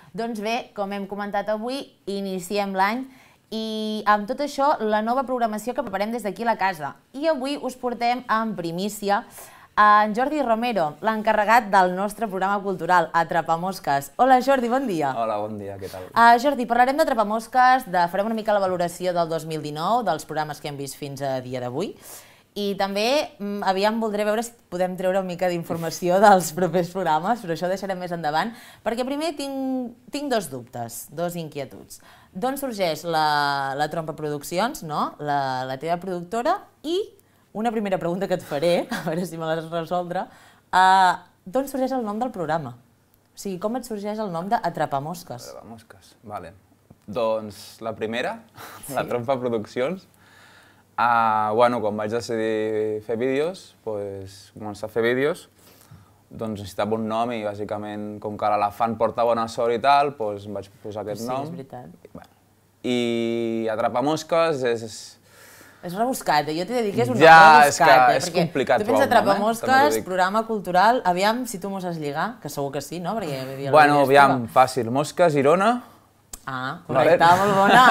Doncs bé, com hem comentat avui, iniciem l'any i amb tot això la nova programació que preparem des d'aquí a la casa. I avui us portem en primícia en Jordi Romero, l'encarregat del nostre programa cultural, Atrapamosques. Hola Jordi, bon dia. Hola, bon dia, què tal? Jordi, parlarem d'Atrapamosques, farem una mica la valoració del 2019, dels programes que hem vist fins a dia d'avui. I també, aviam, voldré veure si podem treure una mica d'informació dels propers programes, però això ho deixarem més endavant, perquè primer tinc dos dubtes, dos inquietuds. D'on sorgeix la Trompa Produccions, la teva productora, i una primera pregunta que et faré, a veure si me l'has resoldre, d'on sorgeix el nom del programa? O sigui, com et sorgeix el nom d'Atrapamosques? Atrapamosques, vale. Doncs la primera, la Trompa Produccions. Bueno, quan vaig decidir fer vídeos, començar a fer vídeos, doncs necessitava un nom i bàsicament, com que l'elefant porta bona sort i tal, em vaig posar aquest nom. Sí, és veritat. I Atrapamosques és rebuscat, jo t'he de dir que és un nom rebuscat. rebuscat, és complicat. Tu penses Atrapamosques, programa cultural, aviam si tu mos has lligat, que segur que sí, no? Bueno, aviam, fàcil, Mosques, Girona. Correcte, molt bona.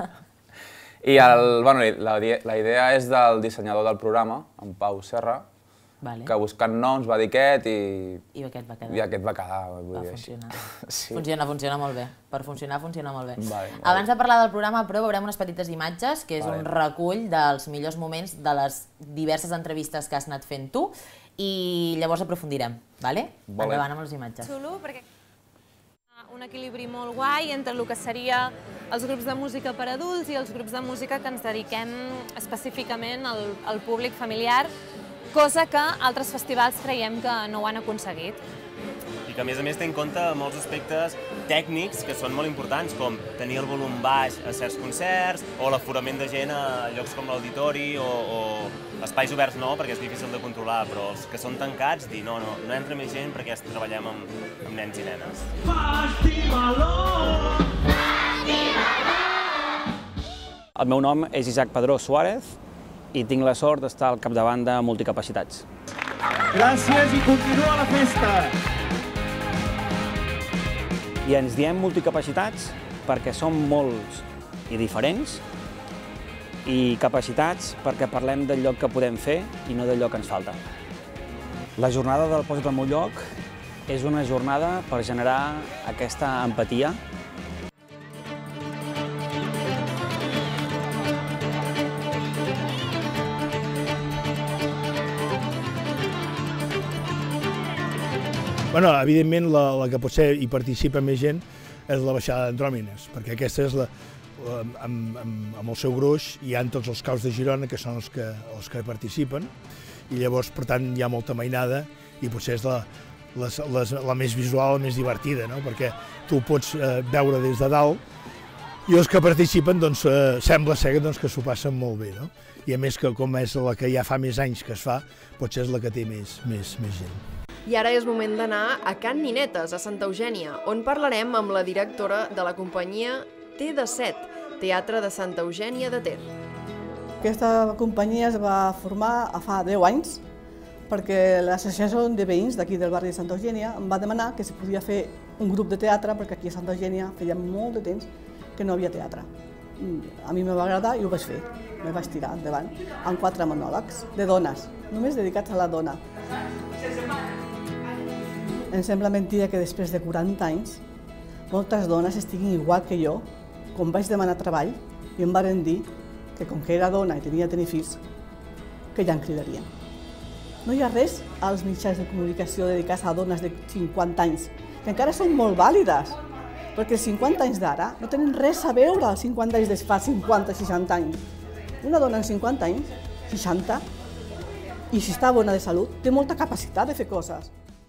I la idea és del dissenyador del programa, en Pau Serra, que buscant noms va dir aquest i aquest va quedar. Va funcionar. Funciona molt bé. Per funcionar, funciona molt bé. Abans de parlar del programa, però, veurem unes petites imatges, que és un recull dels millors moments de les diverses entrevistes que has anat fent tu, i llavors aprofundirem, vale? Endavant amb les imatges. Xulo, perquè un equilibri molt guai entre el que seria els grups de música per adults i els grups de música que ens dediquem específicament al públic familiar, cosa que altres festivals creiem que no ho han aconseguit. I que a més té en compte molts aspectes tècnics que són molt importants, com tenir el volum baix a certs concerts, o l'aforament de gent a llocs com l'auditori, o espais oberts no, perquè és difícil de controlar, però els que són tancats, dir no entra més gent perquè treballem amb nens i nenes. El meu nom és Isaac Padró Suárez i tinc la sort d'estar al capdavant de Multicapacitats. Gràcies i continua la festa! I ens diem Multicapacitats perquè som molts i diferents, i capacitats perquè parlem del lloc que podem fer i no del lloc que ens falta. La jornada del Posa't al meu lloc és una jornada per generar aquesta empatia. Bueno, evidentment, la que potser hi participa més gent és la baixada d'Andròmines, perquè aquesta és amb el seu gruix hi ha tots els caus de Girona, que són els que participen, i llavors, per tant, hi ha molta mainada i potser és la més visual, la més divertida, perquè tu ho pots veure des de dalt i els que participen sembla ser que s'ho passen molt bé. I a més, com és la que ja fa més anys que es fa, potser és la que té més gent. I ara és moment d'anar a Can Ninetes, a Santa Eugènia, on parlarem amb la directora de la companyia Té de Set, Teatre de Santa Eugènia de Ter. Aquesta companyia es va formar fa 10 anys perquè l'associació de veïns d'aquí del barri de Santa Eugènia em va demanar que si podia fer un grup de teatre, perquè aquí a Santa Eugènia feia molt de temps que no havia teatre. A mi me va agradar i ho vaig fer. Me vaig tirar endavant amb 4 monòlegs de dones, només dedicats a la dona. Em sembla mentida que després de 40 anys moltes dones estiguin igual que jo, quan vaig demanar treball i em varen dir que com que era dona i tenia de tenir fills, que ja em cridarien. No hi ha res als mitjans de comunicació dedicats a dones de 50 anys, que encara són molt vàlides, perquè els 50 anys d'ara no tenen res a veure als 50 anys de fa 50-60 anys. Una dona en 50 anys, 60, i si està bona de salut, té molta capacitat de fer coses.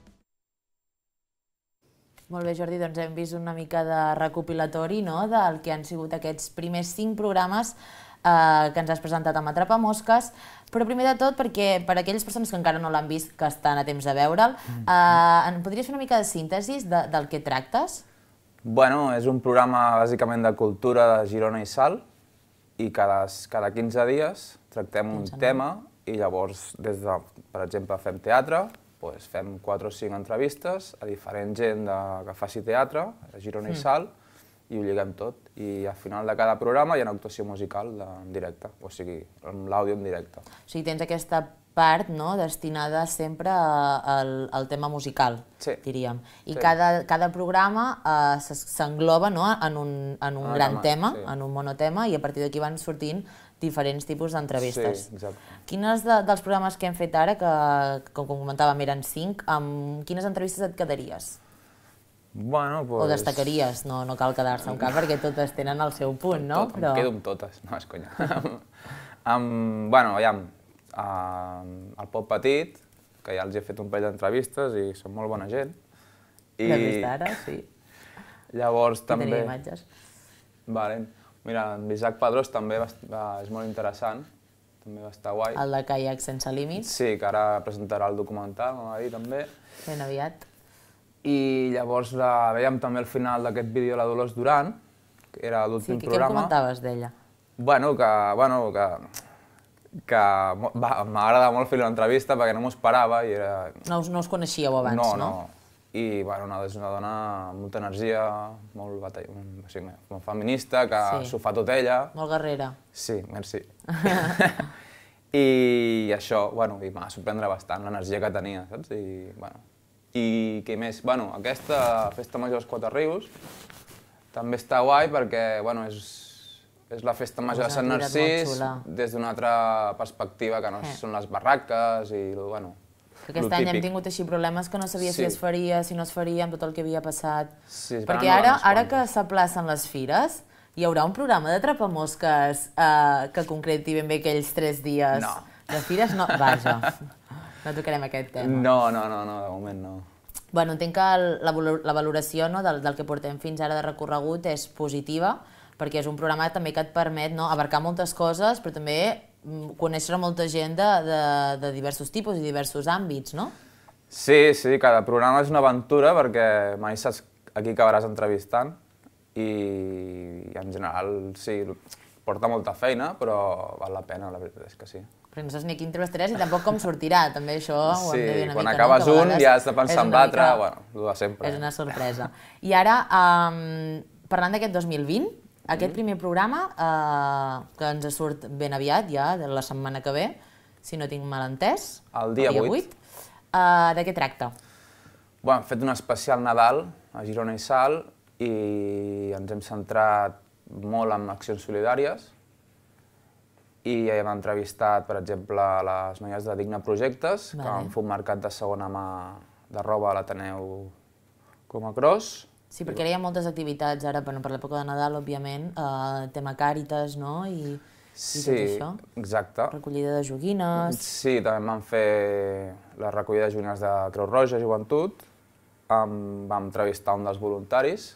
Molt bé, Jordi, doncs hem vist una mica de recopilatori del que han sigut aquests primers 5 programes que ens has presentat amb Atrapamosques, però primer de tot, perquè per a aquelles persones que encara no l'han vist, que estan a temps de veure'l, em podries fer una mica de síntesi del que tractes? Bueno, és un programa bàsicament de cultura de Girona i Salt, i cada 15 dies tractem un tema i llavors, per exemple, fem teatre, doncs fem 4 o 5 entrevistes a diferent gent que faci teatre, a Girona i Salt, i ho lliguem tot. I al final de cada programa hi ha una actuació musical en directe, o sigui, amb l'àudio en directe. O sigui, tens aquesta part destinada sempre al tema musical, diríem. I cada programa s'engloba en un gran tema, en un monotema, i a partir d'aquí van sortint diferents tipus d'entrevistes. Sí, exacte. Quines dels programes que hem fet ara, que com comentàvem eren 5, amb quines entrevistes et quedaries? O destacaries, no cal quedar-se amb cap perquè totes tenen el seu punt, no? Em quedo amb totes, no, és conya. Aviam, el Pop Petit, que ja els he fet un parell d'entrevistes i són molt bona gent. L'hem vist ara, sí. Llavors també... I tenia imatges. Mira, amb Isaac Padrós també és molt interessant, també va estar guai. El de Caiac sense límits. Sí, que ara presentarà el documental, m'ho va dir també. Ben aviat. I llavors la veiem també al final d'aquest vídeo la Dolors Duran, que era l'últim programa. Sí, què em comentaves d'ella? Que m'agrada molt fer l'entrevista perquè no m'ho esperava i era... No us coneixíeu abans, no? No. I és una dona amb molta energia, molt feminista, que s'ho fa tot ella. Molt guerrera. Sí, merci. I això, i m'ha sorprendre bastant l'energia que tenia, saps? I què més? Aquesta Festa Major dels Quatre Rius també està guai perquè és la Festa Major de Sant Narcís des d'una altra perspectiva que no són les barraques i Aquest any hem tingut així problemes que no sabia si es faria, si no es faria, amb tot el que havia passat. Perquè ara que s'aplacen les fires, hi haurà un programa de trapamosques que concreti ben bé aquells 3 dies de fires? No, vaja, no tocarem aquest tema. No, de moment no. Entenc que la valoració del que portem fins ara de recorregut és positiva, perquè és un programa també que et permet abarcar moltes coses, però també conèixer molta gent de diversos tipus i diversos àmbits, no? Sí, cada programa és una aventura perquè mai saps a qui acabaràs entrevistant i en general sí, porta molta feina, però val la pena, la veritat és que sí. Perquè no saps ni a qui entrevistaràs i tampoc com sortirà, també això ho hem de dir una mica. Sí, quan acabes un ja has de pensar en l'altre, el de sempre. És una sorpresa. I ara, parlant d'aquest 2020, aquest primer programa, que ens surt ben aviat, ja, la setmana que ve, si no tinc mal entès, el dia 8, de què tracta? Hem fet un especial Nadal a Girona i Salt i ens hem centrat molt en accions solidàries i hem entrevistat, per exemple, les noies de Digna Projectes, que han fet un mercat de segona mà de roba a l'Ateneu com a Cros. Sí, perquè ara hi ha moltes activitats, ara per l'època de Nadal, òbviament, tema Càritas, no? I tot això. Sí, exacte. Recollida de joguines... Sí, també vam fer la recollida de joguines de Creu Roja, Joventut. Vam entrevistar un dels voluntaris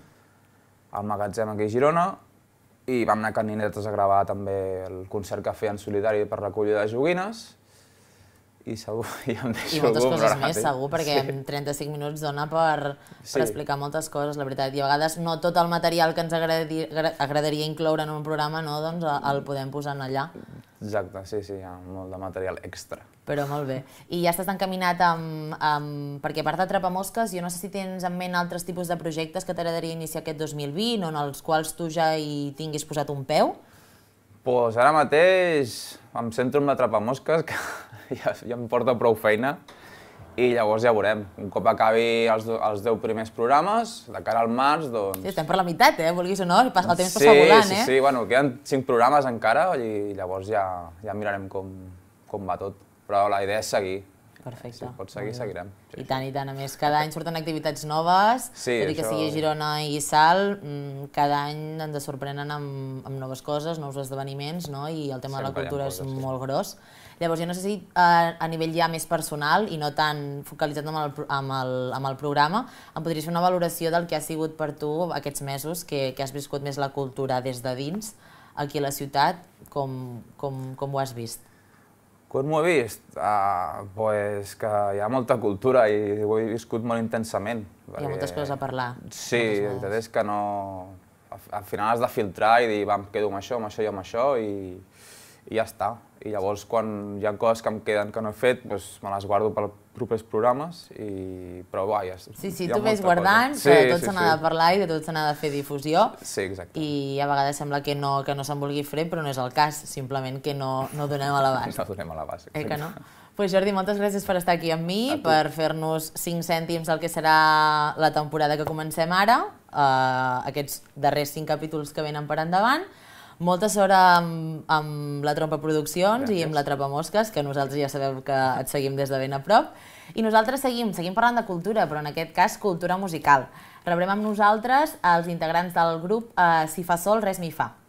al magatzem aquí a Girona i vam anar a Can Ninetes a gravar també el concert que feien solidari per recollida de joguines. I segur, ja em deixo I moltes coses més, segur, perquè en 35 minuts dona per explicar moltes coses, la veritat. I a vegades no tot el material que ens agradaria incloure en un programa, doncs el podem posar allà. Exacte, sí, hi ha molt de material extra. Però molt bé. I ja estàs encaminat perquè a part de Trapamosques, jo no sé si tens en ment altres tipus de projectes que t'agradaria iniciar aquest 2020 o en els quals tu ja hi tinguis posat un peu? Doncs ara mateix em centro en la Trapamosques, que ja em porta prou feina, i llavors ja veurem. Un cop acabi els 10 primers programes, de cara al març, doncs... Sí, estem per la meitat, vulguis o no, el temps passa volant, Sí, queden 5 programes encara i llavors ja mirarem com va tot. Però la idea és seguir. Perfecte. Si pot seguir, seguirem. I tant, a més, cada any surten activitats noves, tot i que sigui Girona i Salt, cada any ens sorprenen amb noves coses, nous esdeveniments, i el tema de la cultura és molt gros. Llavors, jo no sé si a nivell ja més personal i no tan focalitzat amb el programa, em podries fer una valoració del que ha sigut per tu aquests mesos que has viscut més la cultura des de dins, aquí a la ciutat, com ho has vist? Com ho he vist? Doncs que hi ha molta cultura i ho he viscut molt intensament. Hi ha moltes coses a parlar. Sí, la veritat és que no... Al final has de filtrar i dir, em quedo amb això i amb això, i ja està. I llavors, quan hi ha coses que em queden que no he fet, doncs me les guardo per propers programes, però ja Sí, tu ves guardant, que de tot se n'ha de parlar i de tot se n'ha de fer difusió. Sí, exacte. I a vegades sembla que no se'n vulgui fer, però no és el cas, simplement que no donem a l'abast. No donem a l'abast, exacte. Que no? Pues Jordi, moltes gràcies per estar aquí amb mi, per fer-nos 5 cèntims del que serà la temporada que comencem ara, aquests darrers 5 capítols que venen per endavant. Molta sort amb la Trompa Produccions i amb la Trapamosques, que nosaltres ja sabeu que et seguim des de ben a prop. I nosaltres seguim parlant de cultura, però en aquest cas cultura musical. Rebrem amb nosaltres els integrants del grup Si fa sol, res mi fa.